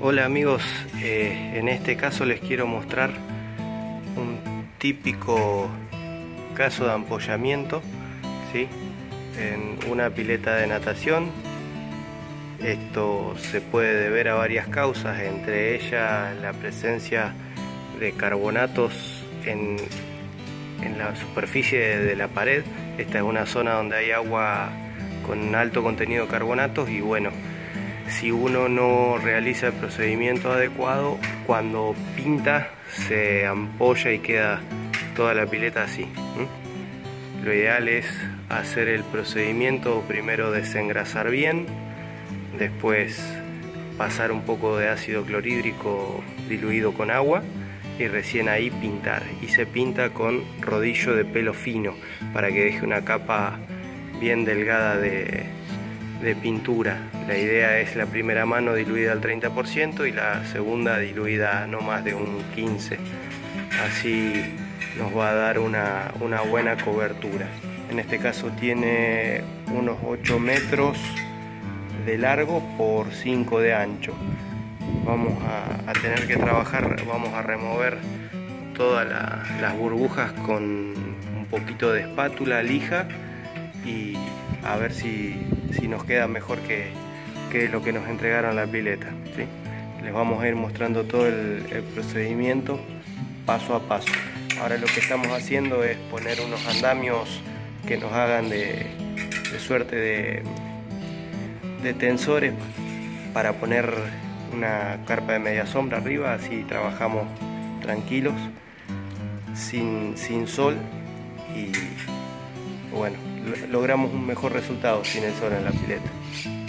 Hola amigos, en este caso les quiero mostrar un típico caso de ampollamiento, ¿sí? En una pileta de natación. Esto se puede deber a varias causas, entre ellas la presencia de carbonatos en la superficie de la pared. Esta es una zona donde hay agua con alto contenido de carbonatos y bueno, si uno no realiza el procedimiento adecuado, cuando pinta se ampolla y queda toda la pileta así. Lo ideal es hacer el procedimiento, primero desengrasar bien, después pasar un poco de ácido clorhídrico diluido con agua y recién ahí pintar. Y se pinta con rodillo de pelo fino para que deje una capa bien delgada de pintura. La idea es la primera mano diluida al 30% y la segunda diluida no más de un 15%. Así nos va a dar una buena cobertura. En este caso tiene unos 8 metros de largo por 5 de ancho. Vamos a tener que trabajar, vamos a remover todas las burbujas con un poquito de espátula, lija, y a ver si nos queda mejor que lo que nos entregaron la pileta, ¿sí? Les vamos a ir mostrando todo el procedimiento paso a paso. Ahora lo que estamos haciendo es poner unos andamios que nos hagan de suerte de tensores para poner una carpa de media sombra arriba, así trabajamos tranquilos, sin sol, y bueno, logramos un mejor resultado sin el sol en la pileta.